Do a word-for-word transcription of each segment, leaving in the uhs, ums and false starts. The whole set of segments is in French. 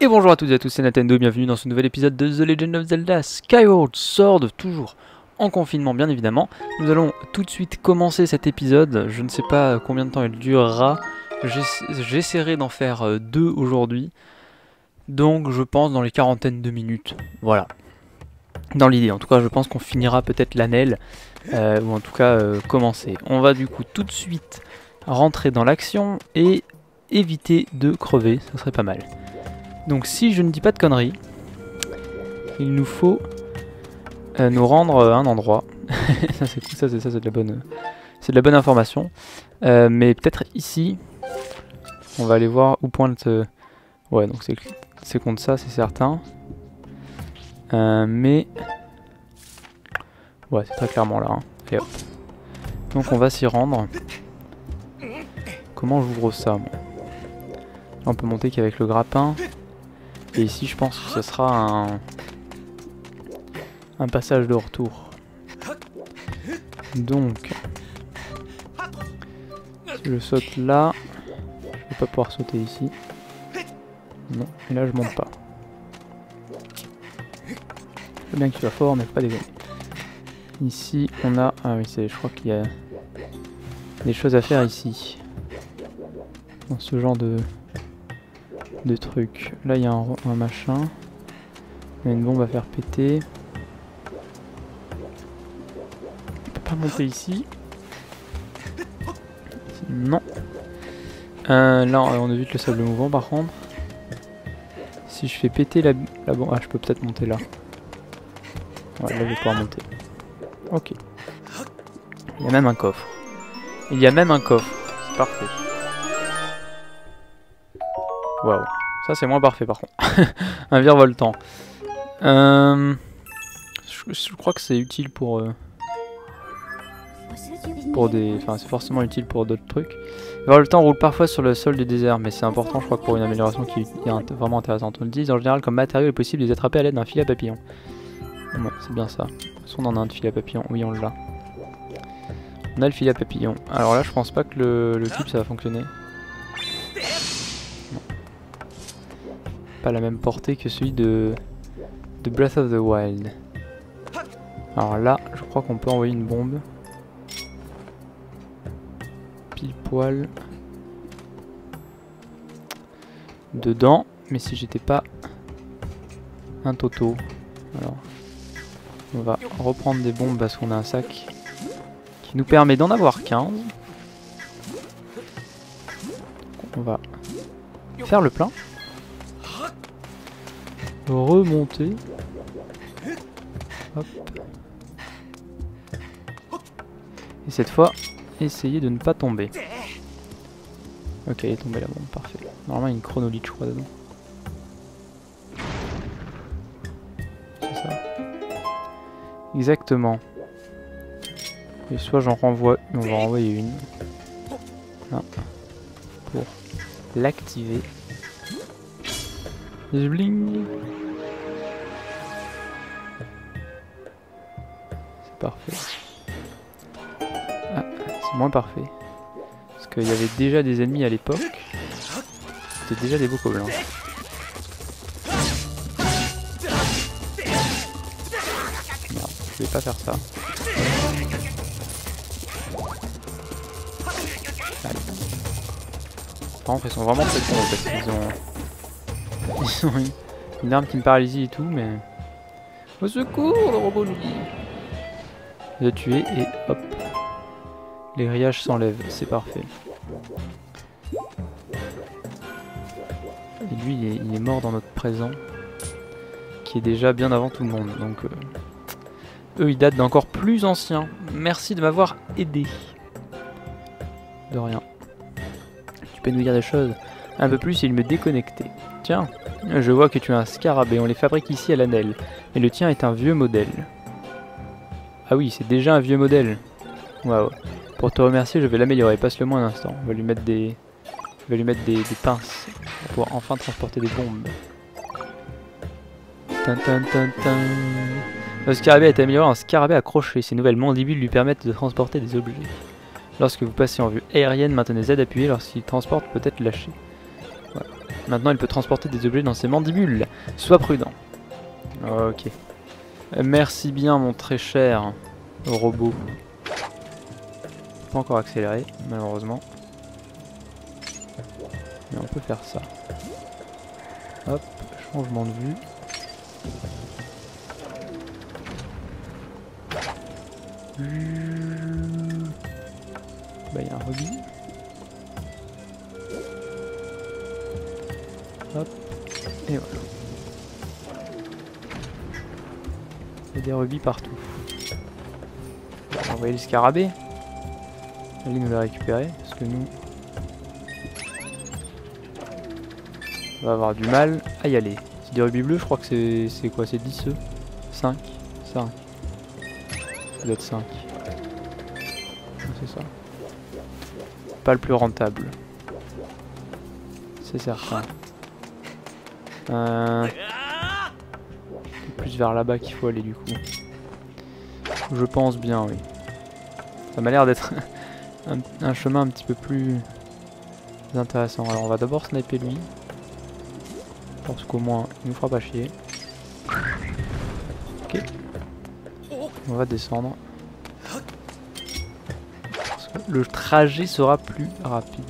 Et bonjour à toutes et à tous, c'est Nintendo, bienvenue dans ce nouvel épisode de The Legend of Zelda Skyward Sword, toujours en confinement bien évidemment. Nous allons tout de suite commencer cet épisode, je ne sais pas combien de temps il durera, j'essaierai d'en faire deux aujourd'hui, donc je pense dans les quarantaines de minutes, voilà. Dans l'idée, en tout cas je pense qu'on finira peut-être l'année, euh, ou en tout cas euh, commencer. On va du coup tout de suite rentrer dans l'action et éviter de crever, ça serait pas mal. Donc si je ne dis pas de conneries, il nous faut euh, nous rendre à un endroit. Ça c'est cool, ça c'est ça c'est de la bonne, c'est de la bonne information. Euh, mais peut-être ici, on va aller voir où pointe. Euh... Ouais, donc c'est c'est contre ça, c'est certain. Euh, mais ouais, c'est très clairement là. Hein. Et hop. Donc on va s'y rendre. Comment j'ouvre ça, moi? Là, on peut monter qu'avec le grappin. Et ici je pense que ce sera un, un passage de retour. Donc, si je saute là, je vais pas pouvoir sauter ici. Non, et là je monte pas. C'est bien qu'il soit fort, mais pas déconner. Ici on a... Ah oui, je crois qu'il y a des choses à faire ici. Dans ce genre de... de trucs. Là il y a un, un machin. Il y a une bombe à faire péter. On peut pas monter ici. Non. Euh, là on évite le sable mouvant par contre. Si je fais péter la, la bombe... Ah je peux peut-être monter là. Ouais, là je vais pouvoir monter. Ok. Il y a même un coffre. Il y a même un coffre. C'est parfait. Waouh, ça c'est moins parfait par contre. Un virevoltant. Euh, je, je crois que c'est utile pour euh, pour des, enfin c'est forcément utile pour d'autres trucs. Le virevoltant roule parfois sur le sol du désert, mais c'est important, je crois, pour une amélioration qui est vraiment intéressante. On le dit en général comme matériau, il est possible de les attraper à l'aide d'un filet à papillon. Ouais, c'est bien ça. De toute façon, on en a un de filet à papillon. Oui, on l'a. On a le filet à papillon. Alors là, je pense pas que le, le cube ça va fonctionner. Pas la même portée que celui de, de Breath of the Wild. Alors là, je crois qu'on peut envoyer une bombe. Pile poil. Dedans. Mais si j'étais pas un toto. Alors, on va reprendre des bombes parce qu'on a un sac qui nous permet d'en avoir quinze. On va faire le plein. Remonter. Hop. Et cette fois, essayer de ne pas tomber. Ok, elle est tombée la bombe, parfait. Normalement, il y a une chronolite, je crois, dedans. C'est ça. Exactement. Et soit j'en renvoie, on va en renvoyer une. Là. Pour l'activer. Bling. C'est parfait. Ah, c'est moins parfait. Parce qu'il y avait déjà des ennemis à l'époque. C'était déjà des beaux gobelins. Non, je vais pas faire ça. Allez. Par contre, ils sont vraiment très cons parce qu'ils ont... Ils ont une, une arme qui me paralysie et tout, mais... Au secours, le robot nous dit. Il a tué et hop. Les grillages s'enlèvent, c'est parfait. Et lui, il est, il est mort dans notre présent. Qui est déjà bien avant tout le monde, donc... Euh, eux, ils datent d'encore plus anciens. Merci de m'avoir aidé. De rien. Tu peux nous dire des choses un peu plus, il me déconnectait. Tiens, je vois que tu as un scarabée, on les fabrique ici à l'Anel. Et le tien est un vieux modèle. Ah oui, c'est déjà un vieux modèle. Waouh. Pour te remercier, je vais l'améliorer. Passe-le-moi un instant. On va lui mettre des... Je vais lui mettre des, des pinces. Pour pouvoir enfin transporter des bombes. Tin, tin, tin, tin. Le scarabée a été amélioré en scarabée accroché. Ses nouvelles mandibules lui permettent de transporter des objets. Lorsque vous passez en vue aérienne, maintenez Z appuyé. Lorsqu'il transporte, peut être lâché. Voilà. Maintenant, il peut transporter des objets dans ses mandibules. Sois prudent. Ok. Merci bien, mon très cher robot. Pas encore accéléré, malheureusement. Mais on peut faire ça. Hop, changement de vue. Bah, il y a un rubis. Hop, et voilà. Il y a des rubis partout. On va envoyer le scarabée. Allez nous la récupérer, parce que nous... on va avoir du mal à y aller. C'est des rubis bleus, je crois que c'est quoi? C'est dix œufs? cinq? cinq. Ça doit être cinq. C'est ça. Pas le plus rentable. C'est certain. Euh... C'est plus vers là-bas qu'il faut aller du coup. Je pense bien, oui. Ça m'a l'air d'être un, un chemin un petit peu plus intéressant. Alors on va d'abord sniper lui. Parce qu'au moins il nous fera pas chier. Ok. On va descendre. Parce que le trajet sera plus rapide.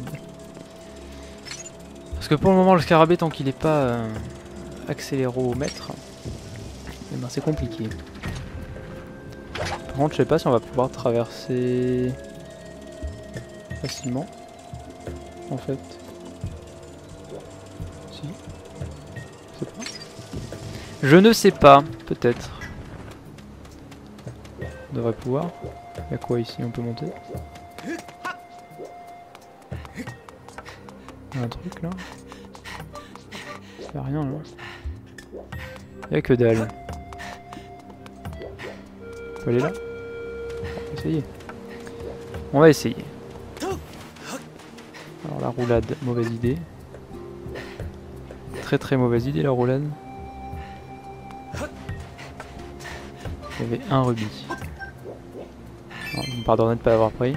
Parce que pour le moment le scarabée, tant qu'il n'est pas euh, accéléromètre, eh ben, c'est compliqué. Par contre je sais pas si on va pouvoir traverser facilement. En fait. Si. Je sais pas. Je ne sais pas, peut-être. On devrait pouvoir. Il y a quoi ici? On peut monter? Il y a un truc là. Il n'y a rien là. Il n'y a que dalle. On peut aller là? On va essayer. On va essayer. Alors la roulade, mauvaise idée. Très très mauvaise idée la roulade. Il y avait un rubis. Alors, vous me pardonnez de ne pas l'avoir pris.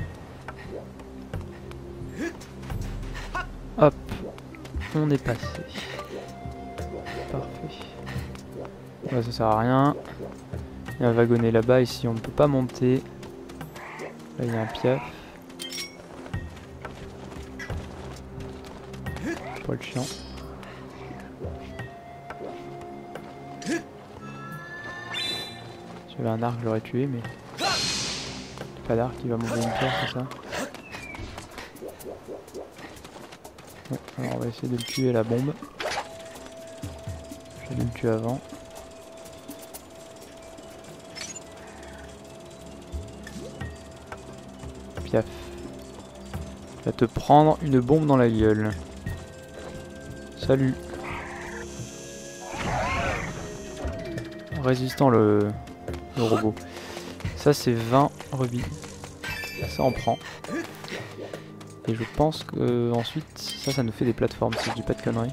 Hop. On est passé. Parfait. Là ça sert à rien. Il y a un wagonnet là-bas, ici on ne peut pas monter. Là il y a un piaf. Pas le chiant. Si j'avais un arc, j'aurais tué, mais pas d'arc, il va m'ouvrir une pierre, c'est ça? Bon, alors on va essayer de le tuer à la bombe. J'ai dû le tuer avant. Piaf. Il va te prendre une bombe dans la gueule. Salut. Résistant le, le robot. Ça c'est vingt rubis. Ça on prend. Et je pense que ensuite ça ça nous fait des plateformes si je dis pas de conneries.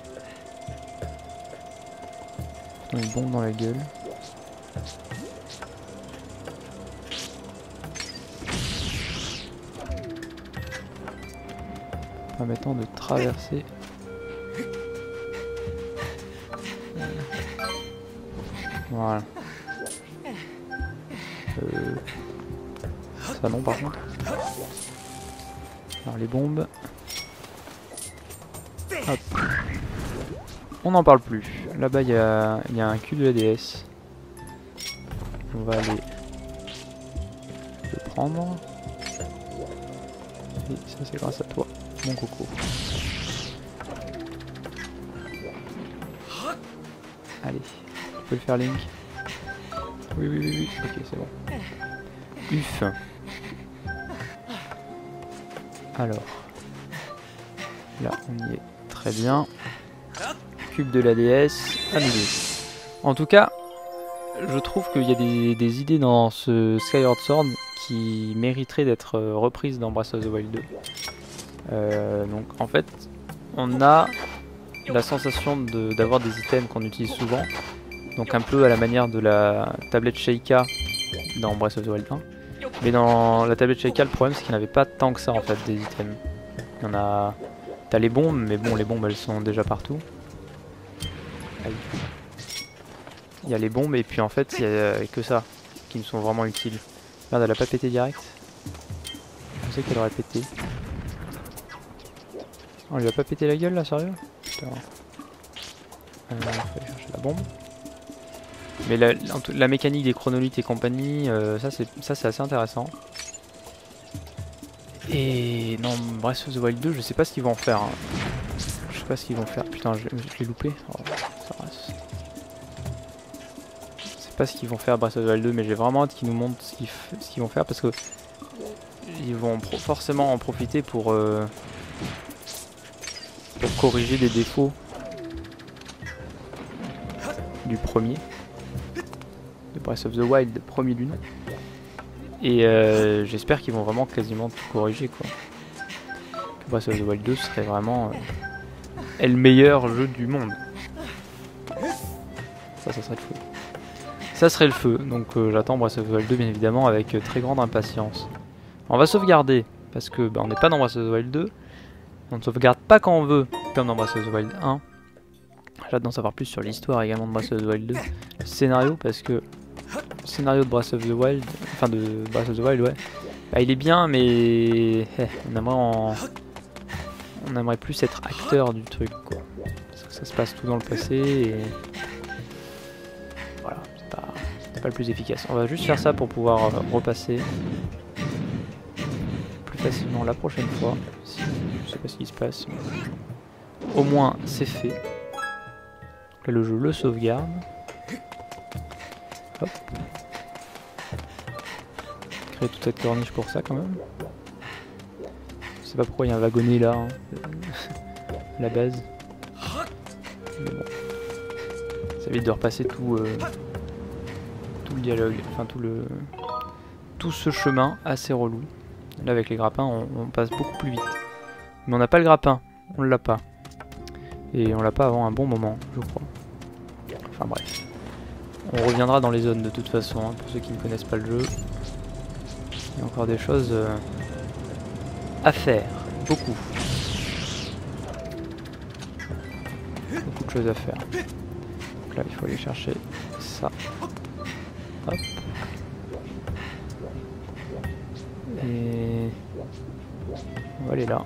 Une bombe dans la gueule. Permettant de traverser. Voilà. Euh... Ça non par contre. Alors les bombes. Hop. On n'en parle plus. Là-bas il y a, y a un cul de la déesse. On va aller le prendre. Et ça c'est grâce à toi, mon coco. Allez, tu peux le faire Link. Oui oui oui oui, ok c'est bon. Uf. Alors. Là on y est très bien. Cube de la déesse, annulé. En tout cas, je trouve qu'il y a des, des idées dans ce Skyward Sword qui mériteraient d'être reprises dans Breath of the Wild deux. Euh, donc en fait, on a la sensation d'avoir des items qu'on utilise souvent. Donc un peu à la manière de la tablette Sheikah dans Breath of the Wild un. Mais dans la tablette Sheikah, le problème c'est qu'il n'y en avait pas tant que ça en fait des items. Il y en a T'as les bombes, mais bon, les bombes elles sont déjà partout. Aïe. Il y a les bombes et puis en fait il y a que ça qui me sont vraiment utiles. Merde, elle a pas pété direct. Je sais qu'elle aurait pété. On lui a pas pété la gueule là, sérieux? Putain. Euh, on va aller chercher la bombe. Mais la, la mécanique des chronolithes et compagnie, euh, ça c'est assez intéressant. Et non, Breath of the Wild deux, je sais pas ce qu'ils vont en faire. Hein. Je sais pas ce qu'ils vont faire. Putain, je, je l'ai loupé. Oh, ça reste. Je sais pas ce qu'ils vont faire à Breath of the Wild deux, mais j'ai vraiment hâte qu'ils nous montrent ce qu'ils ce qu'ils vont faire parce que ils vont pro forcément en profiter pour, euh, pour corriger des défauts du premier. De Breath of the Wild, le premier du nom. Et euh, j'espère qu'ils vont vraiment quasiment tout corriger quoi. Que Breath of the Wild deux serait vraiment euh, le meilleur jeu du monde. Ça, ça serait le feu. Ça serait le feu. Donc euh, j'attends Breath of the Wild deux bien évidemment avec euh, très grande impatience. On va sauvegarder parce que bah, on n'est pas dans Breath of the Wild deux. On ne sauvegarde pas quand on veut, comme dans Breath of the Wild un. J'ai hâte d'en savoir plus sur l'histoire également de Breath of the Wild deux. Le scénario parce que le scénario de Breath of the Wild, enfin de Breath of the Wild, ouais, bah, il est bien, mais eh, on aimerait en... on aimerait plus être acteur du truc, quoi. Parce que ça se passe tout dans le passé et voilà, c'est pas, c'est pas le plus efficace. On va juste faire ça pour pouvoir euh, repasser plus facilement la prochaine fois. Si, je sais pas ce qui se passe, mais au moins c'est fait. Là, le jeu le sauvegarde. Hop. Créer toute cette corniche pour ça quand même. Je sais pas pourquoi il y a un wagonnet là, hein. La base. Mais bon. Ça évite de repasser tout, euh, tout le dialogue, enfin tout le tout ce chemin assez relou. Là avec les grappins on, on passe beaucoup plus vite. Mais on n'a pas le grappin, on l'a pas. Et on l'a pas avant un bon moment, je crois. Enfin bref. On reviendra dans les zones de toute façon, hein, pour ceux qui ne connaissent pas le jeu. Il y a encore des choses euh, à faire. Beaucoup. Beaucoup de choses à faire. Donc là, il faut aller chercher ça. Hop. Et on va aller là.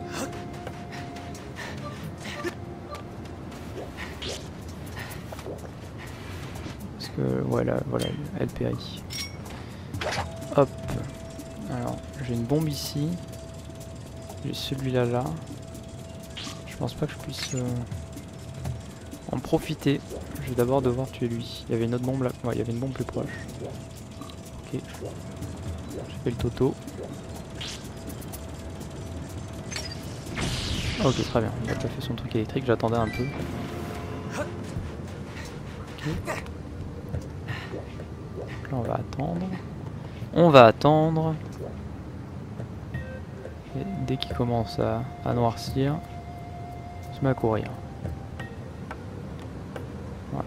Parce que, voilà, voilà, elle périt. Hop. Alors, j'ai une bombe ici. J'ai celui-là là. Je pense pas que je puisse euh, en profiter. Je vais d'abord devoir tuer lui. Il y avait une autre bombe là. Ouais, il y avait une bombe plus proche. Ok. J'ai fait le toto. Ok, très bien. Il a déjà fait son truc électrique. J'attendais un peu. Ok. Donc là, on va attendre. On va attendre. Et dès qu'il commence à, à noircir, on se met à courir. Voilà.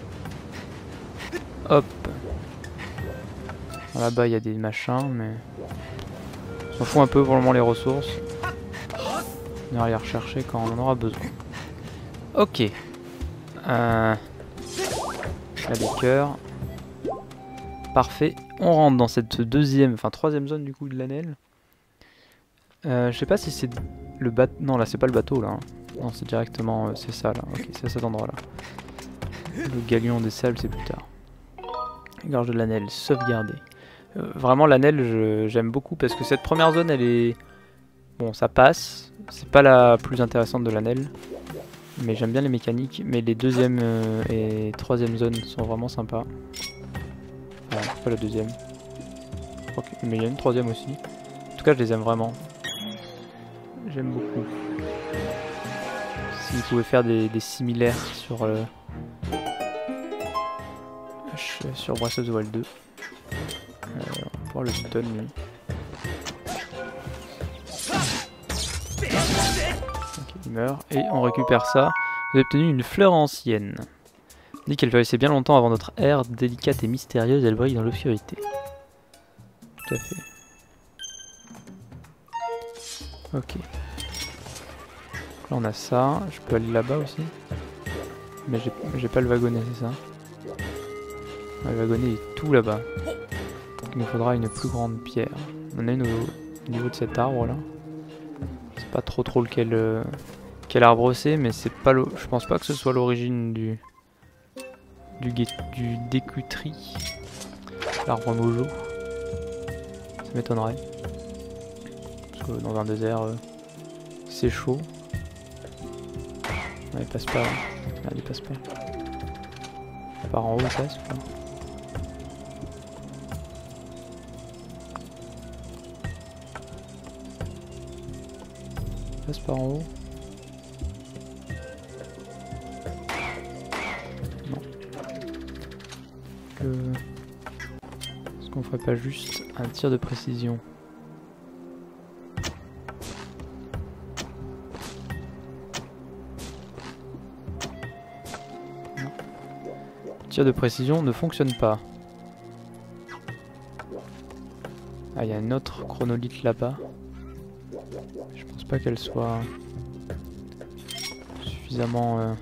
Hop. Là-bas il y a des machins, mais on s'en fout un peu pour le moment les ressources. On ira les rechercher quand on en aura besoin. Ok. Euh... Là des cœurs. Parfait. On rentre dans cette deuxième, enfin troisième zone du coup de l'Anel. Euh, je sais pas si c'est le bateau. Non, là c'est pas le bateau là. Hein. Non, c'est directement. Euh, c'est ça là. Ok, c'est à cet endroit là. Le galion des sables, c'est plus tard. Gorge de l'Anel, sauvegarder. Euh, vraiment, l'Anel, j'aime beaucoup parce que cette première zone, elle est. Bon, ça passe. C'est pas la plus intéressante de l'Anel. Mais j'aime bien les mécaniques. Mais les deuxième euh, et troisième zones sont vraiment sympas. Ouais, c'est pas la deuxième. Okay, mais il y a une troisième aussi. En tout cas, je les aime vraiment. J'aime beaucoup. Si vous pouvez faire des, des similaires sur euh, sur Breath of the Wild deux. Euh, on va pouvoir le stun lui. Ok, il meurt. Et on récupère ça. Vous avez obtenu une fleur ancienne. On dit qu'elle fleurissait bien longtemps avant notre ère, délicate et mystérieuse, elle brille dans l'obscurité. Tout à fait. Ok. Là on a ça, je peux aller là-bas aussi. Mais j'ai pas le wagonnet, c'est ça? Le wagonnet est tout là-bas. Donc il nous faudra une plus grande pierre. On en a une au, au niveau de cet arbre là. Je sais pas trop trop lequel, euh, quel arbre c'est, mais c'est pas le, je pense pas que ce soit l'origine du du, du décutri. L'arbre mojo. Ça m'étonnerait. Parce que dans un désert, euh, c'est chaud. Non, il passe pas. Ah, il passe pas. Par en haut, il passe ou pas? Il passe par en haut. Non. Que... Est-ce qu'on ferait pas juste un tir de précision? Le tir de précision ne fonctionne pas. Ah, il y a une autre chronolite là-bas. Je pense pas qu'elle soit suffisamment... Euh...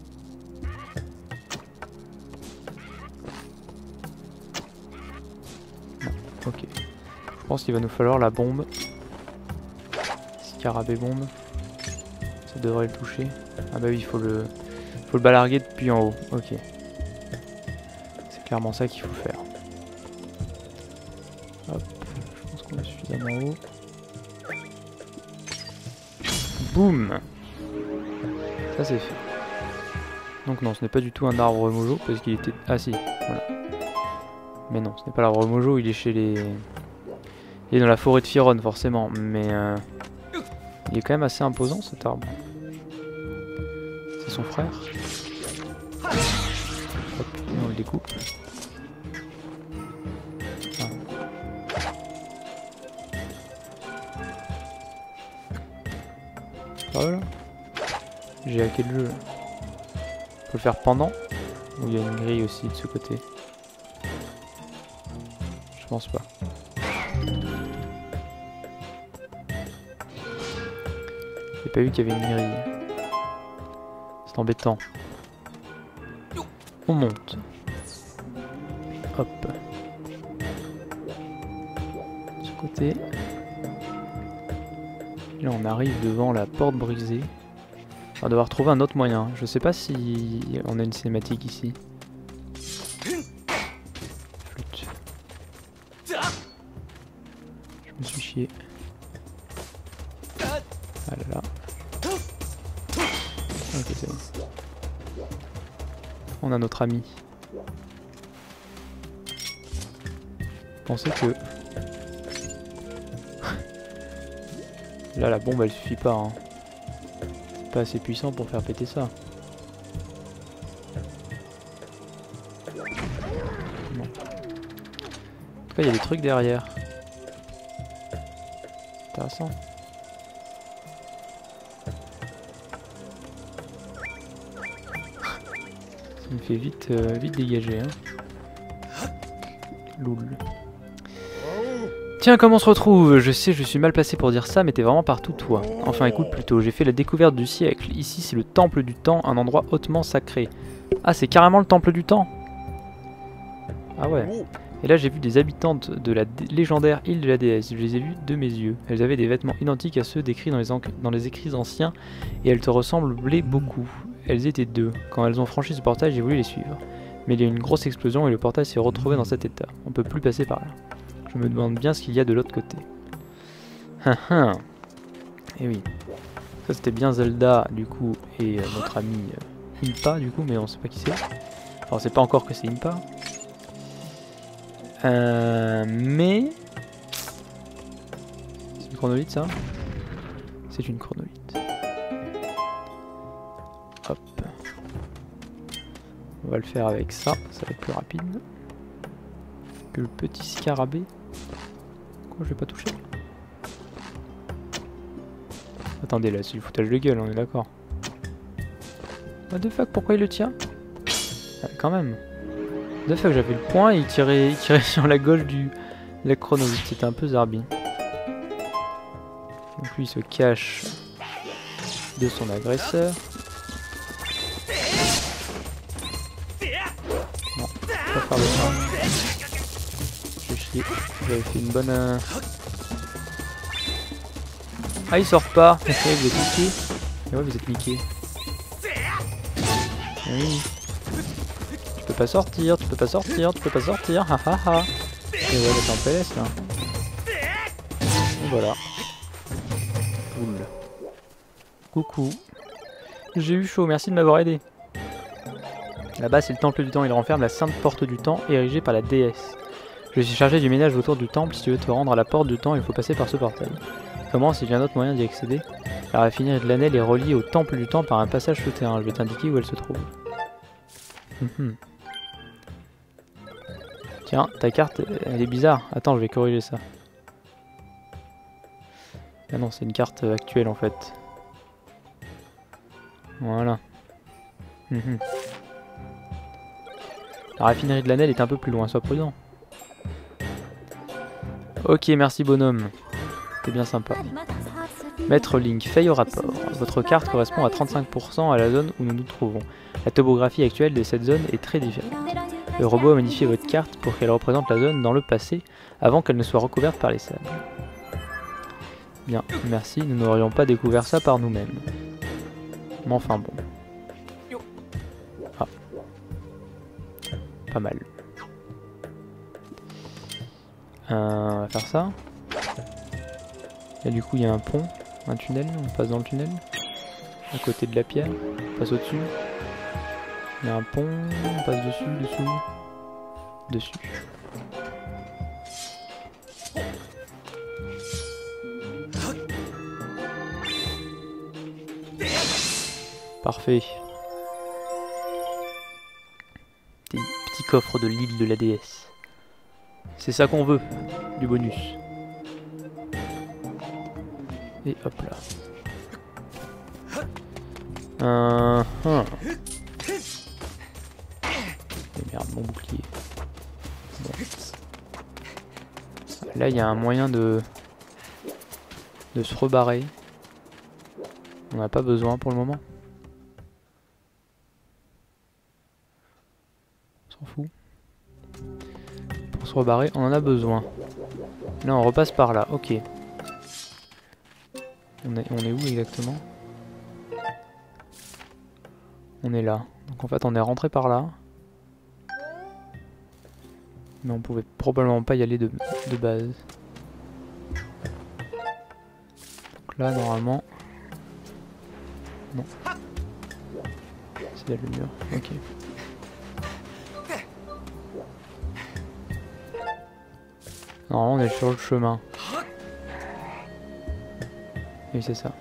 Non, ok. Je pense qu'il va nous falloir la bombe. Scarabée bombe. Ça devrait le toucher. Ah bah oui, il faut le... faut le balarguer depuis en haut. Ok. C'est clairement ça qu'il faut faire. Hop, je pense qu'on est suffisamment haut. Boum! Ça c'est fait. Donc non, ce n'est pas du tout un arbre mojo parce qu'il était... Ah si, voilà. Mais non, ce n'est pas l'arbre mojo, il est chez les... Il est dans la forêt de Firon forcément, mais... Euh... Il est quand même assez imposant cet arbre. C'est son frère. Hop, on le découpe. Ah. Voilà. J'ai hacké le jeu. On peut le faire pendant. Ou il y a une grille aussi de ce côté. Je pense pas. J'ai pas vu qu'il y avait une grille. C'est embêtant. On monte. Hop. De ce côté. Là on arrive devant la porte brisée. On va devoir trouver un autre moyen. Je sais pas si on a une cinématique ici. Flûte. Je me suis chié. Ah là là. Ok, c'est bon. On a notre ami. Pensez que... Là la bombe elle suffit pas hein. C'est pas assez puissant pour faire péter ça. Bon. En tout cas il y a des trucs derrière. Intéressant. Ça me fait vite, euh, vite dégager hein. Loul. Tiens, comment on se retrouve? Je sais, je suis mal placé pour dire ça, mais t'es vraiment partout, toi. Enfin, écoute plutôt, j'ai fait la découverte du siècle. Ici, c'est le temple du temps, un endroit hautement sacré. Ah, c'est carrément le temple du temps. Ah ouais. Et là, j'ai vu des habitantes de la légendaire île de la déesse. Je les ai vues de mes yeux. Elles avaient des vêtements identiques à ceux décrits dans les, dans les écrits anciens, et elles te ressemblaient beaucoup. Elles étaient deux. Quand elles ont franchi ce portail, j'ai voulu les suivre. Mais il y a eu une grosse explosion et le portail s'est retrouvé dans cet état. On peut plus passer par là. Je me demande bien ce qu'il y a de l'autre côté. Et oui. Ça c'était bien Zelda du coup et euh, notre ami euh, Impa du coup, mais on sait pas qui c'est. Enfin on sait pas encore que c'est Impa. Euh, mais... C'est une chronolite ça? C'est une chronolite. Hop. On va le faire avec ça, ça va être plus rapide. Que le petit scarabée. Quoi, je vais pas toucher? Attendez, là, c'est du foutage de gueule, on est d'accord. What the fuck, pourquoi il le tient? Ah, quand même. What the fuck, j'avais le point et il tirait, il tirait sur la gauche du la chronologie. C'était un peu zarbi. Donc lui, il se cache de son agresseur. Non, pas faire le mal. Je vais chier. J'avais fait une bonne... Euh... Ah, il sort pas. Ok, vous êtes niqué. Et ouais, vous êtes niqué. Oui. Tu peux pas sortir, tu peux pas sortir, tu peux pas sortir. Ha ha ha. Et ouais, là t'es en P L S là. Et voilà. Cool. Coucou. J'ai eu chaud, merci de m'avoir aidé. Là-bas, c'est le temple du temps. Il renferme la sainte porte du temps érigée par la déesse. Je suis chargé du ménage autour du temple. Si tu veux te rendre à la porte du temps, il faut passer par ce portail. Comment s'il y a un autre moyen d'y accéder? La raffinerie de l'Anel est reliée au temple du temps par un passage souterrain. Je vais t'indiquer où elle se trouve. Mmh. Tiens, ta carte, elle est bizarre. Attends, je vais corriger ça. Ah non, c'est une carte actuelle en fait. Voilà. Mmh. La raffinerie de l'Anel est un peu plus loin, sois prudent. Ok, merci bonhomme. T'es bien sympa. Maître Link, faille au rapport. Votre carte correspond à trente-cinq pour cent à la zone où nous nous trouvons. La topographie actuelle de cette zone est très différente. Le robot a modifié votre carte pour qu'elle représente la zone dans le passé, avant qu'elle ne soit recouverte par les sables. Bien, merci, nous n'aurions pas découvert ça par nous-mêmes. Mais enfin bon. Ah. Pas mal. Euh, on va faire ça. Et du coup il y a un pont, un tunnel, on passe dans le tunnel. À côté de la pierre, on passe au-dessus. Il y a un pont, on passe dessus, dessous, dessus. Parfait. Petit, petit coffre de l'île de la déesse. C'est ça qu'on veut, du bonus. Et hop là. Euh, hum. Et merde, mon bouclier. Bon. Là, il y a un moyen de de se rebarrer. On n'a pas besoin pour le moment. On s'en fout. Pour se rebarrer, on en a besoin. Là, on repasse par là. Ok. On est, on est où exactement? On est là. Donc en fait, on est rentré par là. Mais on pouvait probablement pas y aller de, de base. Donc là, normalement... Non. C'est là le mur. Ok. Normalement, on est sur le chemin. Oui, c'est ça.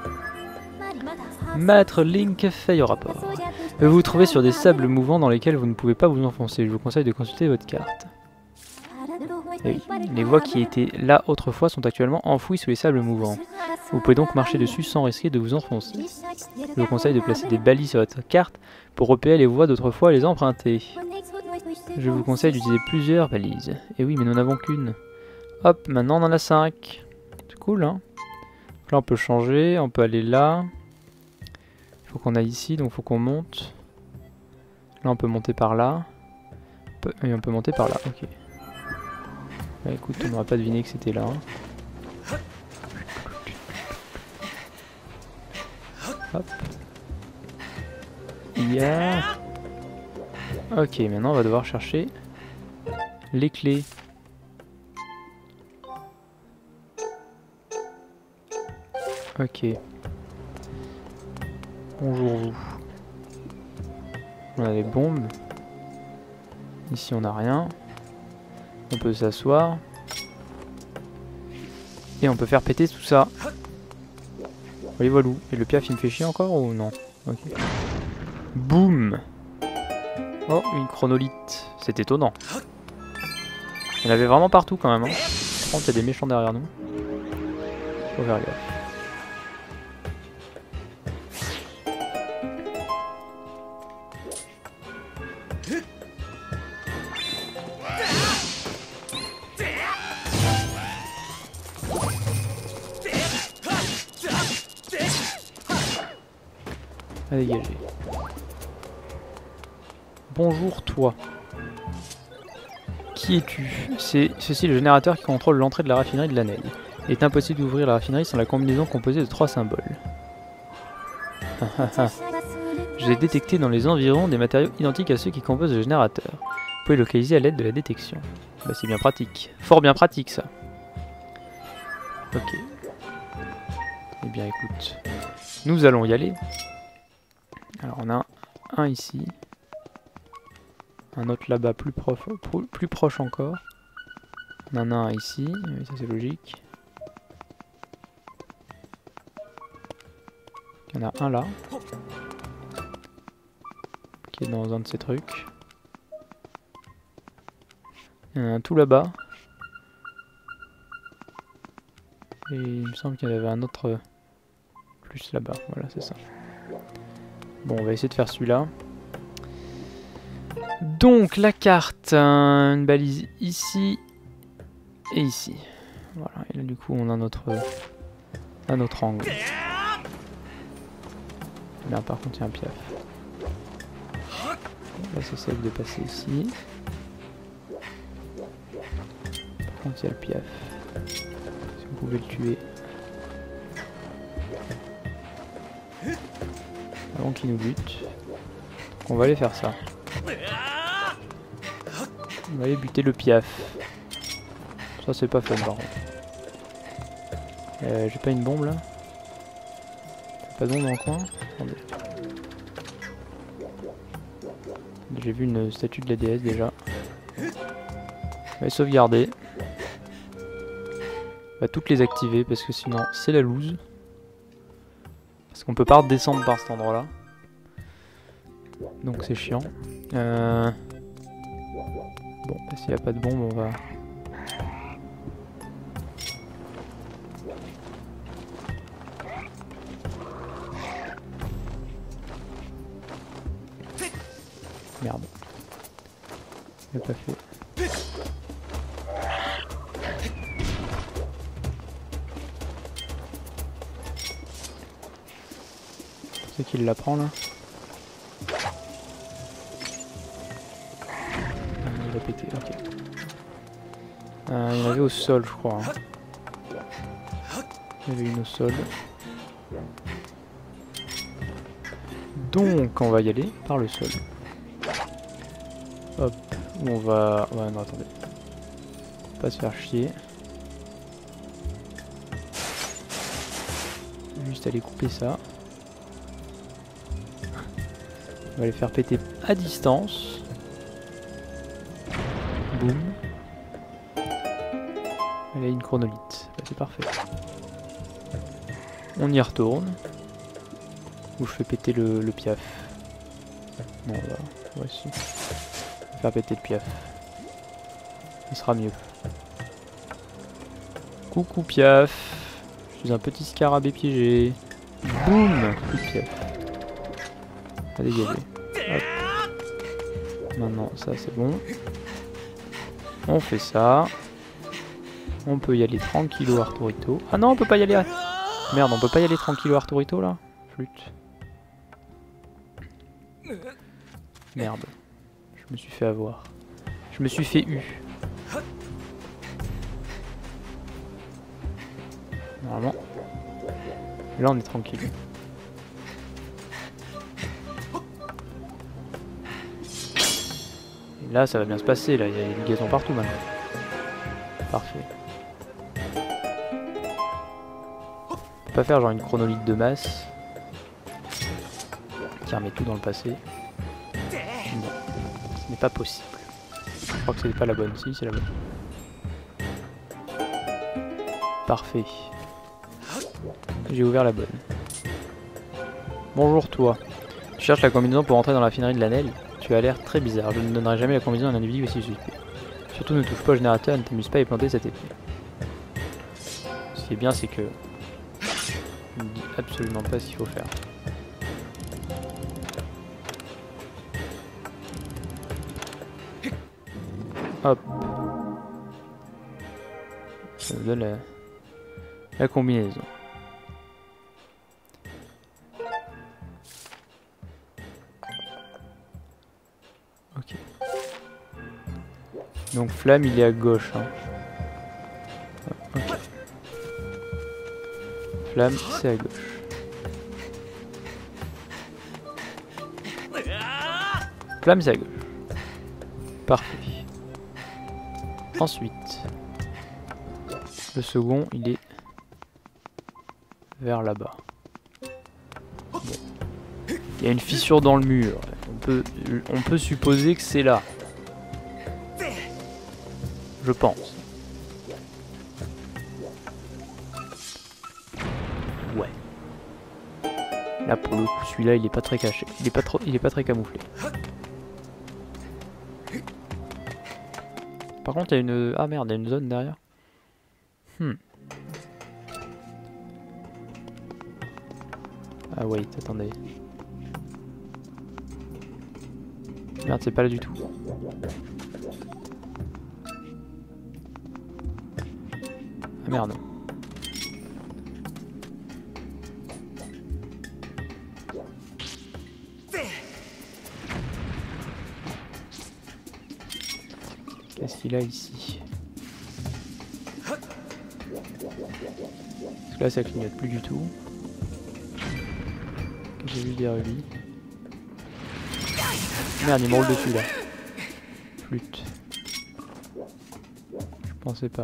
Maître Link, faille au rapport. Vous vous trouvez sur des sables mouvants dans lesquels vous ne pouvez pas vous enfoncer. Je vous conseille de consulter votre carte. Et oui, les voies qui étaient là autrefois sont actuellement enfouies sous les sables mouvants. Vous pouvez donc marcher dessus sans risquer de vous enfoncer. Je vous conseille de placer des balises sur votre carte pour repérer les voies d'autrefois et les emprunter. Je vous conseille d'utiliser plusieurs balises. Et oui, mais nous n'avons qu'une. Hop, maintenant on en a cinq. C'est cool, hein. Là on peut changer, on peut aller là. Il faut qu'on aille ici, donc il faut qu'on monte. Là on peut monter par là. Et on peut monter par là, ok. Bah écoute, on n'aura pas deviné que c'était là. Hop. Yeah. Ok, maintenant on va devoir chercher les clés. Ok. Bonjour vous. On a les bombes. Ici on n'a rien. On peut s'asseoir. Et on peut faire péter tout ça. Allez voilà. Et le piaf il me fait chier encore ou non? Ok. Boum. Oh, une chronolite. C'est étonnant. Il y en avait vraiment partout quand même. Hein. Par contre il y a des méchants derrière nous. Faut faire gaffe. À dégager. Bonjour toi. Qui es-tu? C'est ceci le générateur qui contrôle l'entrée de la raffinerie de l'Anel. Il est impossible d'ouvrir la raffinerie sans la combinaison composée de trois symboles. J'ai détecté dans les environs des matériaux identiques à ceux qui composent le générateur. Vous pouvez localiser à l'aide de la détection. Bah, c'est bien pratique. Fort bien pratique ça. Ok. Eh bien écoute, nous allons y aller. Alors on a un, un ici. Un autre là-bas plus, prof, plus, plus proche encore. On en a un ici, oui, ça c'est logique. Il y en a un là. Qui est dans un de ces trucs. Il y en a un tout là-bas. Et il me semble qu'il y en avait un autre plus là-bas. Voilà, c'est ça. Bon, on va essayer de faire celui-là. Donc, la carte, hein, une balise ici et ici. Voilà, et là du coup on a notre, un autre angle. Là par contre il y a un piaf. Là c'est safe de passer ici. Par contre il y a le piaf. Si vous pouvez le tuer. Avant qu'il nous bute. Donc on va aller faire ça. On va aller buter le piaf. Ça c'est pas fun par contre. Euh, J'ai pas une bombe là. Pas de bombe dans le coin. Attendez. J'ai vu une statue de la déesse déjà. On va les sauvegarder. On va toutes les activer parce que sinon c'est la loose. Parce qu'on peut pas redescendre par cet endroit là. Donc c'est chiant. Euh... Bon, bah, s'il n'y a pas de bombe on va... Merde. Je l'ai pas fait. C'est qui la prend là? Ah, il va péter, ok. Euh, il y en avait au sol je crois. Hein. Il y avait une au sol. Donc on va y aller par le sol. Hop, on va... Ouais non attendez. Pas se faire chier. Juste aller couper ça. On va les faire péter à distance. Boum. Elle a une chronolite. Bah, c'est parfait. On y retourne. Ou je fais péter le, le piaf. Non, là, voici. Faire péter le piaf. Il sera mieux. Coucou piaf. Je suis un petit scarabée piégé. Boum. Coup de piaf. À dégager. Hop. Maintenant, ça c'est bon. On fait ça. On peut y aller tranquillo Arturito. Ah non, on peut pas y aller. À... Merde, on peut pas y aller tranquillo Arturito là. Flûte. Merde. Je me suis fait avoir. Je me suis fait eu. Normalement. Là on est tranquille. Et là ça va bien se passer, là il y a du gazon partout maintenant. Parfait. On peut pas faire genre une chronolite de masse qui remet tout dans le passé. Non, ce n'est pas possible. Je crois que c'est pas la bonne, si c'est la bonne. Parfait. J'ai ouvert la bonne. Bonjour toi. Tu cherches la combinaison pour entrer dans la raffinerie de l'Anel? Tu as l'air très bizarre. Je ne donnerai jamais la combinaison à un individu aussi suspect. Surtout ne touche pas au générateur et ne t'amuse pas à y planter cette épée. Ce qui est bien c'est que... il ne dit absolument pas ce qu'il faut faire. Hop. Ça me donne la, la combinaison. Donc flamme il est à gauche. Hein. Okay. Flamme c'est à gauche. Flamme c'est à gauche. Parfait. Ensuite, le second il est vers là-bas. Bon. Il y a une fissure dans le mur. On peut, on peut supposer que c'est là. Je pense. Ouais. Là pour le coup celui-là il est pas très caché. Il est pas trop, il est pas très camouflé. Par contre il y a une... Ah merde, il y a une zone derrière. Hmm. Ah wait, attendez. Merde, c'est pas là du tout. Ah merde. Qu'est-ce qu'il a ici? Parce que là ça clignote plus du tout. J'ai vu des rubis. Merde, il me roule dessus là. Flûte. Je pensais pas.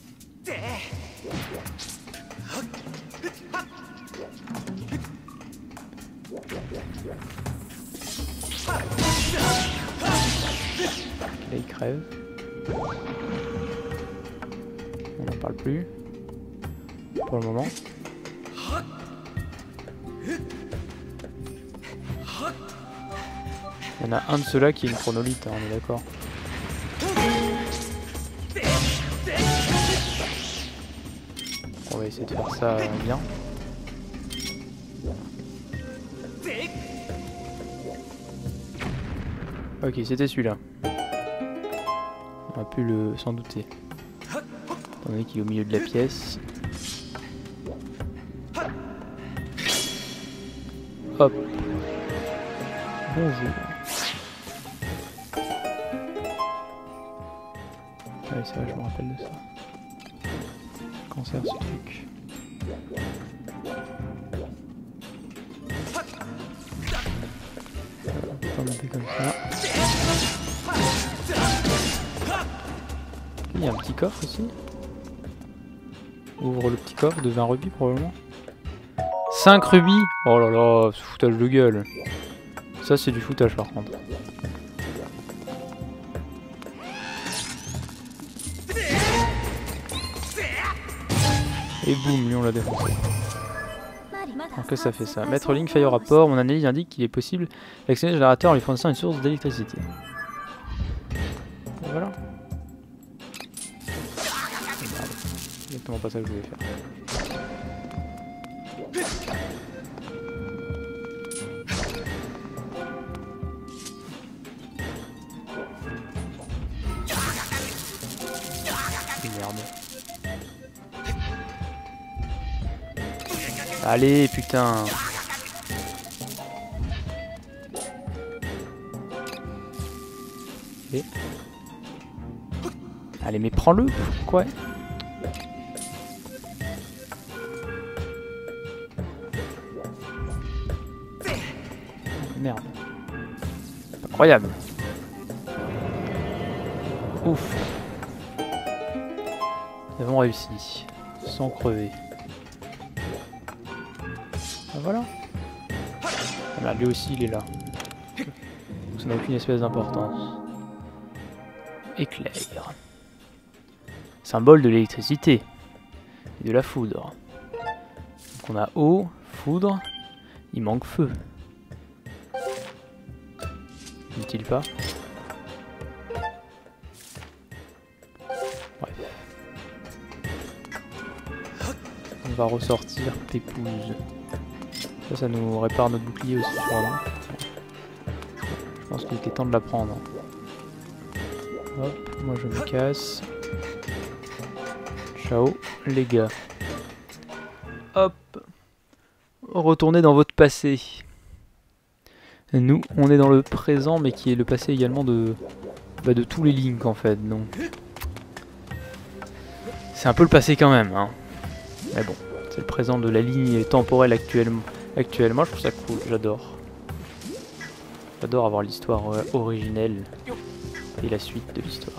Là il crève. On n'en parle plus. Pour le moment. Il y en a un de ceux-là qui est une chronolite, hein, on est d'accord. On va essayer de faire ça bien. Ok, c'était celui-là. On a pu le s'en douter. Étant donné qu'il est au milieu de la pièce. Hop. Bonjour. Ouais, c'est vrai, je me rappelle de ça. Cancer ce truc. On peut monter comme ça. Il y a un petit coffre ici. Ouvre le petit coffre de vingt rubis probablement. cinq rubis. Oh là là, foutage de gueule. Ça c'est du foutage par contre. Et boum, lui on l'a défoncé. Alors que ça fait ça. Maître Link faille au rapport, mon analyse indique qu'il est possible d'actionner le générateur en lui fournissant une source d'électricité. Et voilà. C'est exactement pas ça que je voulais faire. Merde. Allez, putain. Et... Allez, mais prends-le. Quoi? Merde. Incroyable. Ouf. Nous avons réussi. Sans crever. Ah, voilà. Voilà, lui aussi il est là. Ça n'a aucune espèce d'importance. Éclair. Symbole de l'électricité. Et de la foudre. Donc on a eau, foudre. Il manque feu. N'est-il pas? Bref. On va ressortir Pépouze. Ça, ça nous répare notre bouclier aussi, sûrement. Je pense qu'il était temps de la prendre. Hop, moi je me casse. Ciao, les gars. Hop. Retournez dans votre passé. Nous, on est dans le présent, mais qui est le passé également de, bah, de tous les Link en fait, donc c'est un peu le passé quand même, hein. Mais bon, c'est le présent de la ligne temporelle actuellement. Actuellement, je trouve ça cool, j'adore. J'adore avoir l'histoire euh, originelle et la suite de l'histoire.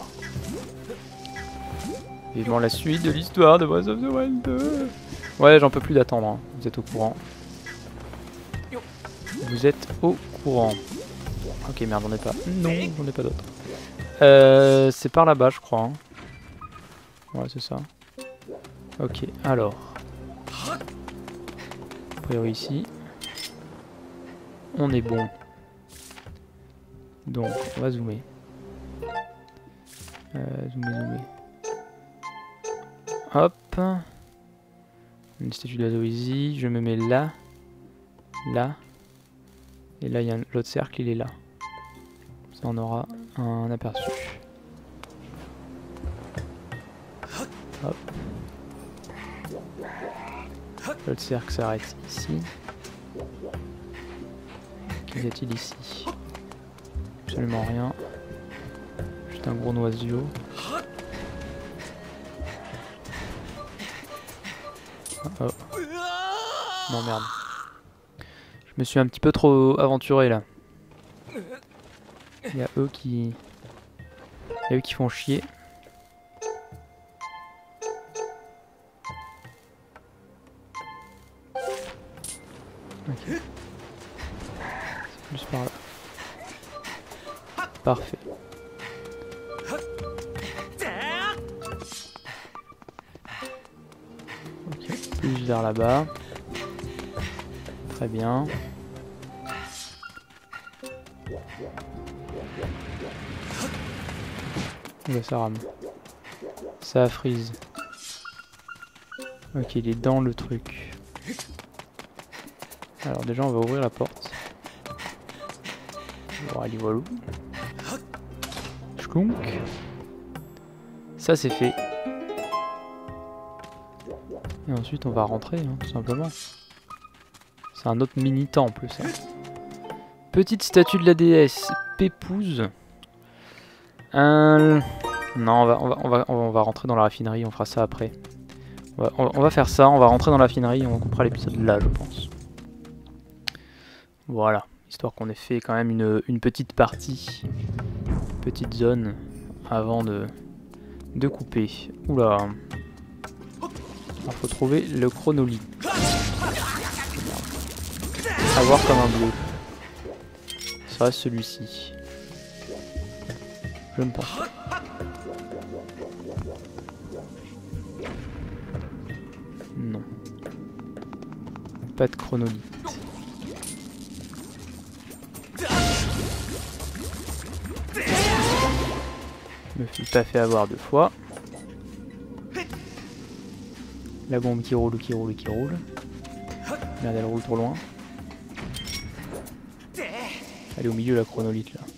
Vivement la suite de l'histoire de Breath of the Wild deux. Ouais, j'en peux plus d'attendre, hein. Vous êtes au courant. Vous êtes au courant. Ok, merde, on n'est pas. Non, on n'est pas d'autre. Euh, c'est par là-bas, je crois. Hein. Ouais, c'est ça. Ok, alors. A priori ici. On est bon. Donc, on va zoomer. Euh, zoomer, zoomer. Hop. Une statue d'oiseau ici. Je me mets là. Là. Et là, il y a l'autre cercle, il est là. Ça, on aura un aperçu. Hop. L'autre cercle s'arrête ici. Qu'y a-t-il ici? Absolument rien. Juste un gros noisio. Oh, oh. Non merde. Je me suis un petit peu trop aventuré là. Il y a eux qui... Il y a eux qui font chier. Ok. C'est plus par là. Parfait. Ok, plus vers là-bas. Très bien. Ouais, ça rame. Ça freeze. Ok, il est dans le truc. Alors déjà on va ouvrir la porte. Bon, allez, voilà. Schkunk. Ça c'est fait. Et ensuite on va rentrer, hein, tout simplement. C'est un autre mini temple ça. Petite statue de la déesse, Pépouze. Euh... Non, on va, on, va, on, va, on va rentrer dans la raffinerie, on fera ça après. On va, on va faire ça, on va rentrer dans la raffinerie et on coupera l'épisode là, je pense. Voilà, histoire qu'on ait fait quand même une, une petite partie, une petite zone avant de, de couper. Oula. Il faut trouver le chronolithe. Avoir comme un bleu. Ça reste celui-ci. Je ne pense pas. Non. Pas de chronolithe. Je me suis pas fait avoir deux fois. La bombe qui roule, qui roule, qui roule. Merde, elle roule trop loin. Elle est au milieu la chronolithe là.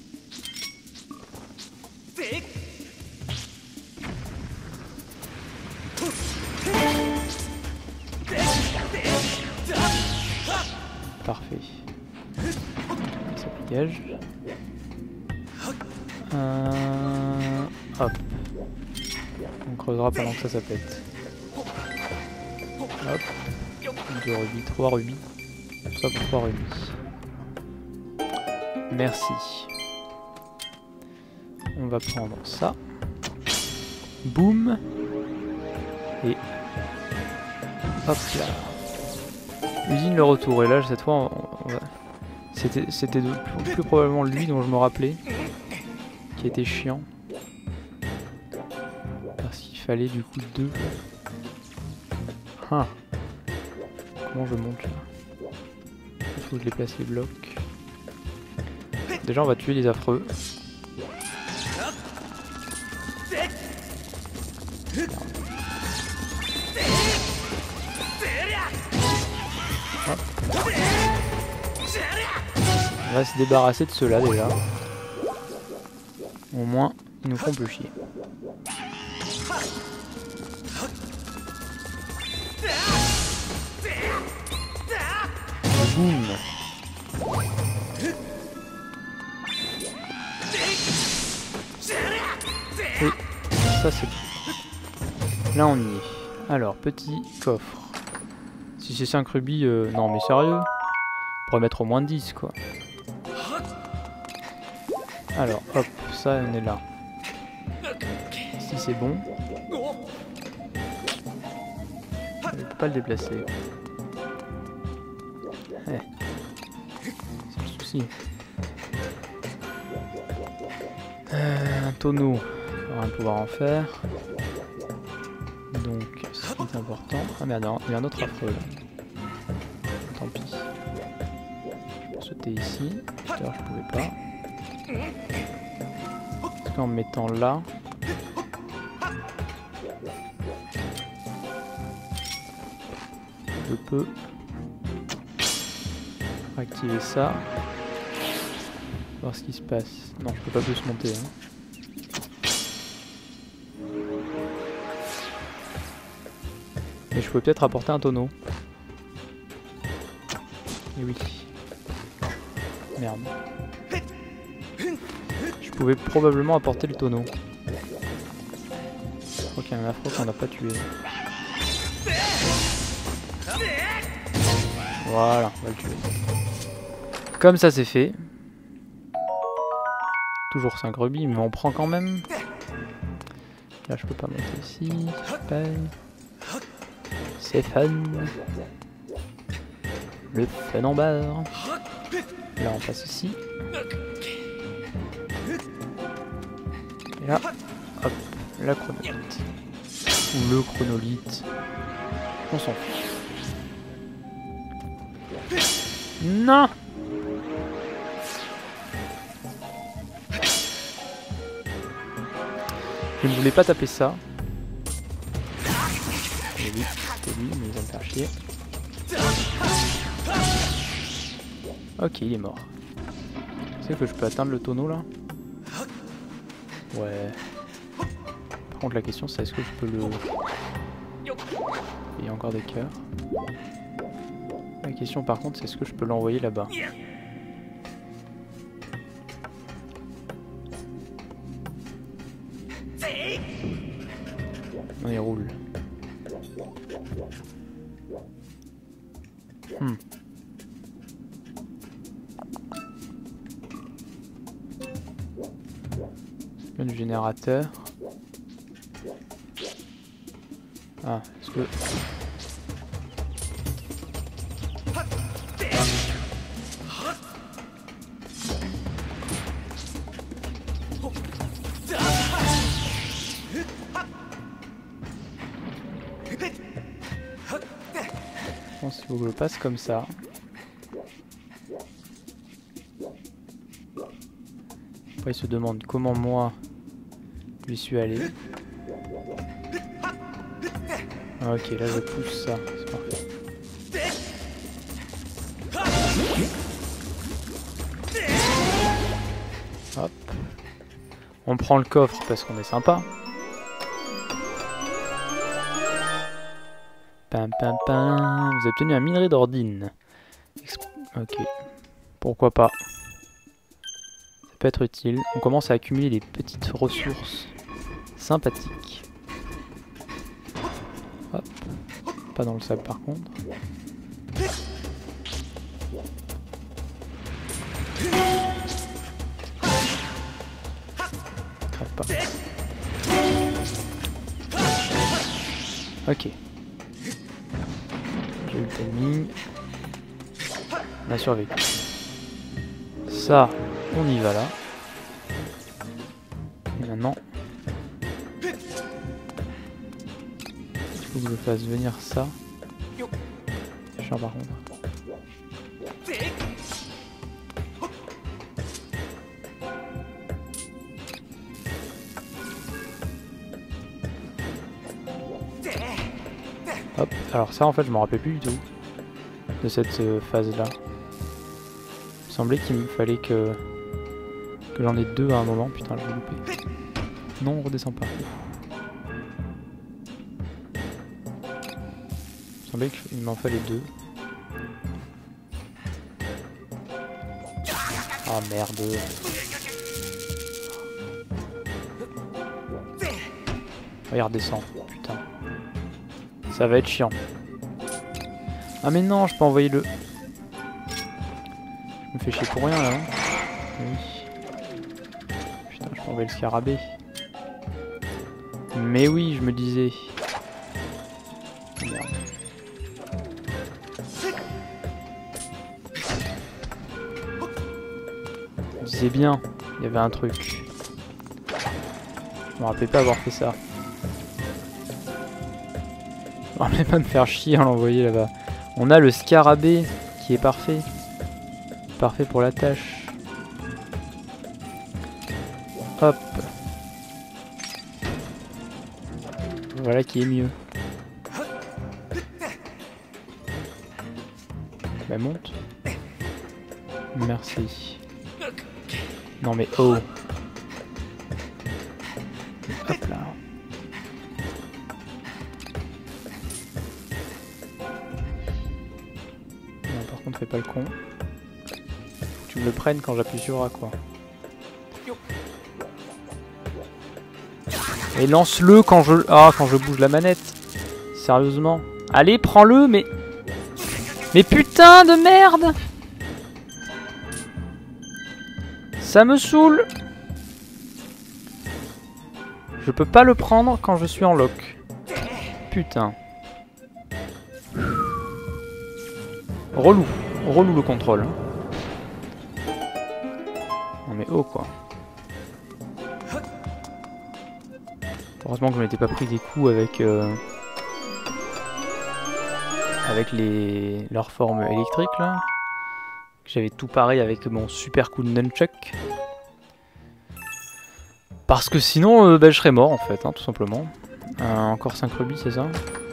Parfait. Ça dégage. Euh... Hop. On creusera pendant que ça, ça pète. Hop. Deux rubis, trois rubis. Tout ça pour trois rubis. Merci. On va prendre ça. Boum. Et... hop là. Usine le retour. Et là, cette fois, on, on va... c'était c'était plus, plus probablement lui dont je me rappelais. Qui était chiant. Parce qu'il fallait du coup deux. Ah. Comment je monte là? Il faut que je déplace les blocs. Déjà on va tuer les affreux. Hop. On va se débarrasser de ceux-là déjà. Au moins, ils nous font plus chier. Boum. ça c'est bon. Là on y est. Alors, petit coffre. Si c'est cinq rubis, euh, non mais sérieux? On pourrait mettre au moins dix quoi. Alors, hop, ça on est là. Si c'est bon. Je ne peux pas le déplacer. Eh. C'est le souci. Euh, un tonneau. On va rien pouvoir en faire. Donc, ce qui est important. Ah merde, il y a un autre affreux là. Tant pis. Je vais sauter ici. Tout à l'heure, je pouvais pas. Parce qu'en me mettant là. Je peux activer ça. Voir ce qui se passe. Non, je peux pas plus monter. Hein. Mais je peux peut-être apporter un tonneau. Et oui. Merde. Je pouvais probablement apporter le tonneau. Je crois qu'il y a un affreux qu'on n'a pas tué. Voilà, on va le tuer. Comme ça c'est fait. Toujours cinq rubis, mais on prend quand même. Là je peux pas monter ici. C'est fun. Le fun en barre. Là on passe ici. Et là, hop, la chronolite. Ou le chronolite. On s'en fout. Non! Je ne voulais pas taper ça. Et oui, c'était lui, mais il va me faire chier. Ok, il est mort. Tu sais que je peux atteindre le tonneau là? Ouais. Par contre la question c'est est-ce que je peux le... Il y a encore des cœurs. La question par contre c'est est-ce que je peux l'envoyer là-bas? Non, il roule. Hmm. Bien du générateur. Ah, est-ce que... Je pense qu'il faut que je passe comme ça. Après il se demande comment moi j'y suis allé. Ok, là je pousse ça, c'est parfait. Hop. On prend le coffre parce qu'on est sympa. Pam pam pam. Vous avez obtenu un minerai d'ordine. Ok. Pourquoi pas. Ça peut être utile. On commence à accumuler des petites ressources sympathiques. Hop. Pas dans le sable par contre. Crève pas. Ok. J'ai eu le timing. On a survécu. Ça, on y va là. Et maintenant, il faut que je fasse venir ça. C'est chiant par contre. Hop, alors ça en fait je m'en rappelais plus du tout de cette euh, phase là. Il me semblait qu'il me fallait que, que j'en ai deux à un moment, putain je vais louper. Non on redescend pas. Il me semblait qu'il m'en fallait deux. Ah merde. Regarde, descend. Putain. Ça va être chiant. Ah mais non, je peux envoyer le... Je me fais chier pour rien là, non? Oui. Putain, je peux envoyer le scarabée. Mais oui, je me disais. Merde. Je disais bien, il y avait un truc. Je me rappelais pas avoir fait ça. Je me rappelais pas de me faire chier à l'envoyer là-bas. On a le scarabée qui est parfait. Parfait pour la tâche. Hop. Voilà qui est mieux. Bah monte. Merci. Non mais oh. Hop là. Non, par contre fais pas le con. Faut que tu me le prennes quand j'appuie sur A quoi. Et lance-le quand je... Ah, quand je bouge la manette. Sérieusement. Allez, prends-le, mais... Mais putain de merde! Ça me saoule! Je peux pas le prendre quand je suis en lock. Putain. Relou. Relou le contrôle. Non mais oh quoi. Heureusement que je m'étais pas pris des coups avec euh, avec les leurs formes électriques là. J'avais tout pareil avec mon super coup de nunchuck. Parce que sinon euh, bah, je serais mort en fait, hein, tout simplement. Euh, encore cinq rubis, c'est ça?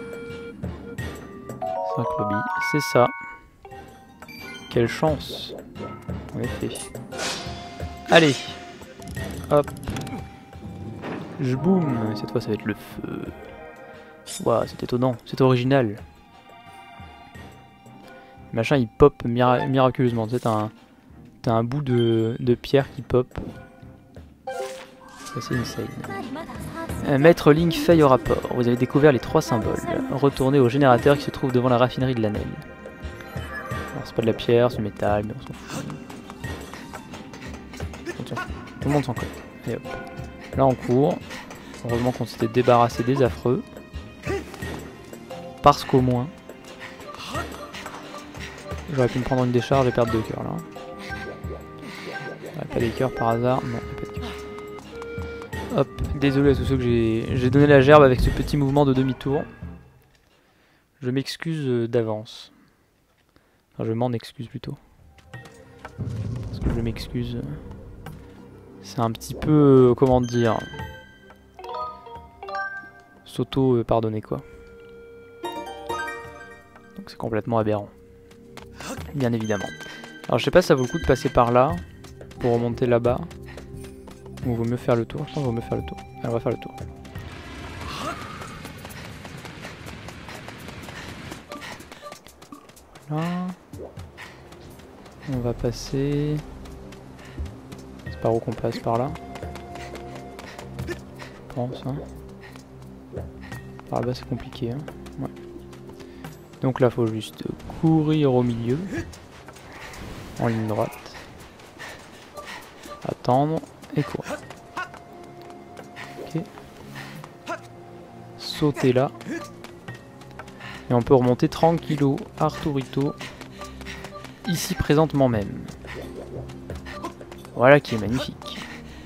cinq rubis, c'est ça. Quelle chance. En effet. Allez. Hop. Je boum, cette fois ça va être le feu. Waouh, c'est étonnant, c'est original. Le machin il pop mira miraculeusement, tu sais, t'as un, t'as un bout de, de pierre qui pop. Ça c'est insane. Euh, Maître Link Fei au rapport, vous avez découvert les trois symboles. Retournez au générateur qui se trouve devant la raffinerie de l'Anel. Alors c'est pas de la pierre, c'est du métal, mais on s'en fout. On s'en fout. Tout le monde s'en colle. Allez hop. Là on court. Heureusement qu'on s'était débarrassé des affreux. Parce qu'au moins... J'aurais pu me prendre une décharge et perdre deux cœurs là. Ouais, pas des cœurs par hasard. Non, pas de cœurs. Hop, désolé à tous ceux que j'ai donné la gerbe avec ce petit mouvement de demi-tour. Je m'excuse d'avance. Enfin, je m'en excuse plutôt. Parce que je m'excuse... C'est un petit peu... Comment dire... S'auto-pardonner quoi. Donc c'est complètement aberrant. Bien évidemment. Alors je sais pas si ça vaut le coup de passer par là pour remonter là-bas. Ou vaut mieux faire le tour. Je pense qu'il vaut mieux faire le tour. Allez, on va faire le tour. Là. On va passer... C'est par où qu'on passe? Par là? Je pense, hein. Par là-bas c'est compliqué, hein. Ouais. Donc là faut juste courir au milieu. En ligne droite. Attendre et courir. Ok. Sauter là. Et on peut remonter tranquillo, Arturito. Ici présentement même. Voilà qui est magnifique.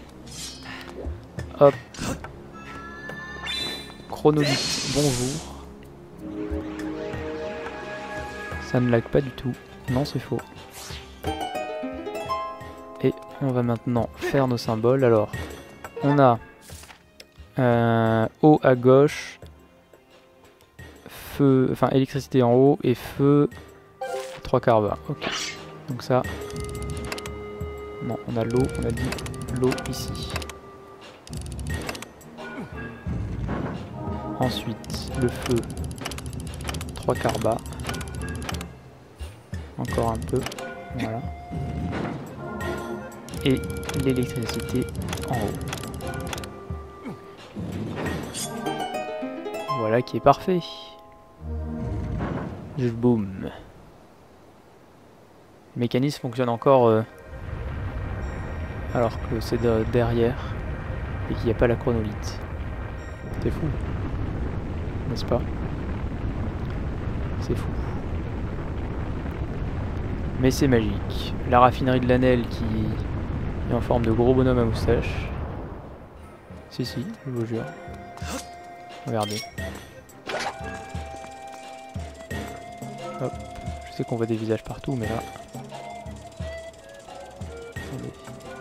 Hop. Chronolite, bonjour. Ça ne lag pas du tout. Non, c'est faux. Et on va maintenant faire nos symboles. Alors, on a euh, eau à gauche, feu, enfin électricité en haut et feu trois quarts bas. Ok. Donc ça. Non, on a l'eau, on a dit l'eau ici. Ensuite, le feu trois quarts bas. Encore un peu. Voilà. Et l'électricité en haut. voilà qui est parfait. Juste boum. Le mécanisme fonctionne encore euh, alors que c'est de derrière et qu'il n'y a pas la chronolite. C'est fou, n'est-ce pas? C'est fou. Mais c'est magique. La raffinerie de l'Anel qui est en forme de gros bonhomme à moustache. Si si, je vous jure. Regardez. Hop. Je sais qu'on voit des visages partout, mais là... Attendez.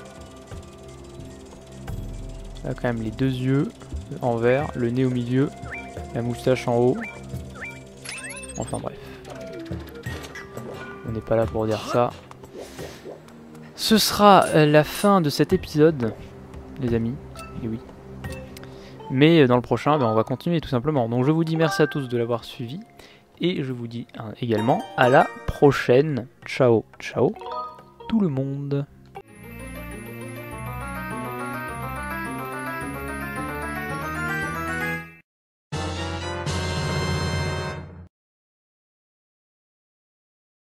Là quand même les deux yeux en vert, le nez au milieu, la moustache en haut. Enfin bref. On n'est pas là pour dire ça. Ce sera la fin de cet épisode, les amis. Et oui. Mais dans le prochain, ben, on va continuer tout simplement. Donc je vous dis merci à tous de l'avoir suivi. Et je vous dis hein, également à la prochaine. Ciao, ciao tout le monde.